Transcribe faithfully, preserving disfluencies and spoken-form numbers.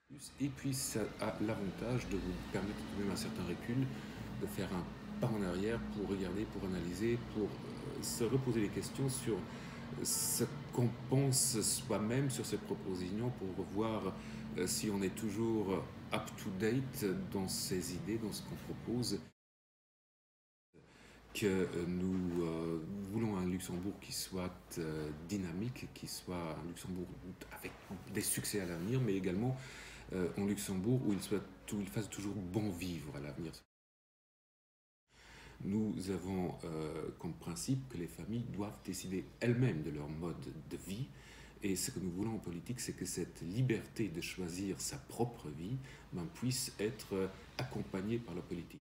Et puis ça a l'avantage de vous permettre tout de même un certain recul, de faire un pas en arrière pour regarder, pour analyser, pour euh, se reposer des questions sur ce qu'on pense soi-même sur ces propositions, pour voir euh, si on est toujours up-to-date dans ses idées, dans ce qu'on propose. Que nous euh, voulons un Luxembourg qui soit euh, dynamique, qui soit un Luxembourg avec des succès à l'avenir, mais également euh, un Luxembourg où il, soit, où il fasse toujours bon vivre à l'avenir. Nous avons euh, comme principe que les familles doivent décider elles-mêmes de leur mode de vie. Et ce que nous voulons en politique, c'est que cette liberté de choisir sa propre vie ben, puisse être accompagnée par la politique.